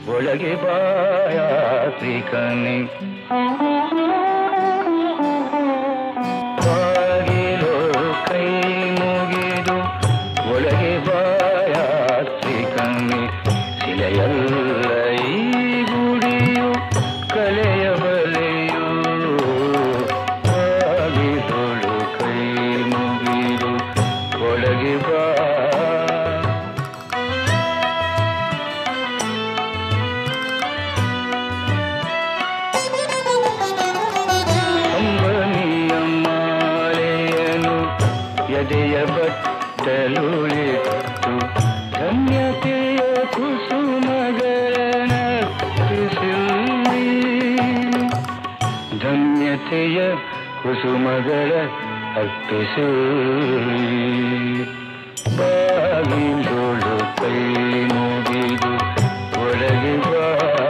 ಒಳಗೆ ಬಾಯಾತ್ರಿಕನೆ ಬಾಗಿಲು ಕೈ ಮುಗಿದು ಒಳಗೆ ಬಾಯಾತ್ರಿಕನೆ ಶಿಲೆಯಲ್ಲ ಈ ಗುಡಿಯು ಕಲೆಯ ಬಲೆಯು ಬಾಗಿಲು ಕೈ ಮುಗಿದು ಒಳಗೆ ಬಾ ಎದೆಯ ಬಟ್ಟಲುಳಿತ್ತು ಧನ್ಯತೆಯ ಕುಸುಮಗಳನ್ನರ್ಪಿಸಿಲ್ಲಿ ಧನ್ಯತೆಯ ಕುಸುಮಗಳ ಅರ್ಪಿಸಿಲ್ಲಿ ಬಾಗಿಲೊಳು ಕೈ ಮುಗಿದು ಒಳಗೆ ಬಾ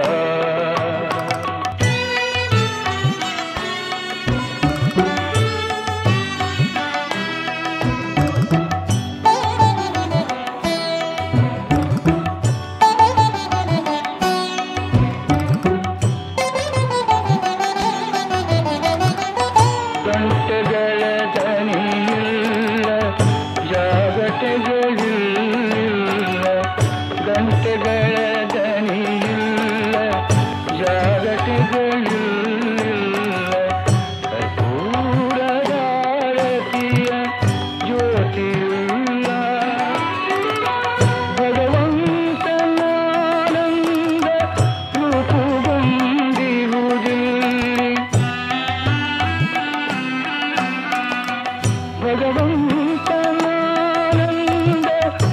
ಗಂಟೆಗಳ ದನಿಯಿಲ್ಲ ಜಾಗಟೆಗಳಿಲ್ಲ ಗಂಟೆಗಳ ದನಿಯಿಲ್ಲ ಜಾಗಟೆಗಳಿಲ್ಲ ಕರ್ಪೂರದಾರತಿಯ ಜ್ಯೋತಿಯಿಲ್ಲ ಭಗವಂತನಾನಂದ ರೂಪು ಬಂದಿರುವುದಿಲ್ಲಿ ಭಗವಂತನಾನಂದ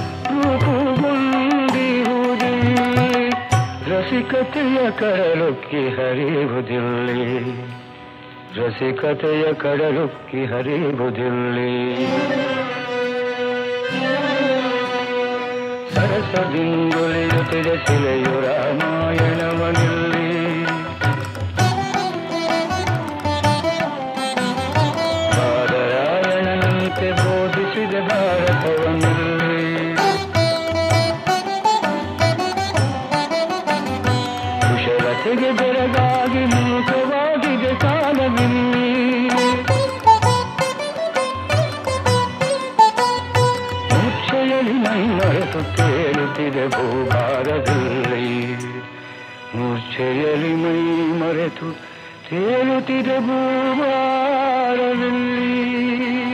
ರೂಪುಗೊಂಡಿರುವುದಿಲ್ಲಿ ರಸಿಕತೆಯ ಕಡಲುಕ್ಕಿ ಹರಿಯುವುದಿಲ್ಲಿ ರಸಿಕತೆಯ ಕಡಲುಕ್ಕಿ ಹರಿಯುವುದಿಲ್ಲಿ ಸರಸದಿಂದುಳಿಯುತ್ತಿದೆ ಶಿಲೆಯು ರಾಮಾಯಣವನಿಲ್ಲಿ ಬೋಧಿಸಿದ ಭಾರತವನ್ನಲ್ಲಿ ಕುಶಲತೆಗೆ ಬೆರಗಾಗಿ ಮೂಕವಾಗಿದೆ ಕಾಲವಿಲ್ಲಿ ಮೂರ್ಛೆಯಲ್ಲಿ ಮೈ ಮರೆತು ತೇಲುತ್ತಿದೆ ಭೂಭಾರದಲ್ಲಿ ಮೂರ್ಛೆಯಲ್ಲಿ ಮೈ ಮರೆತು ತೇಲುತ್ತಿದೆ ಭೂಭಾರದಲ್ಲಿ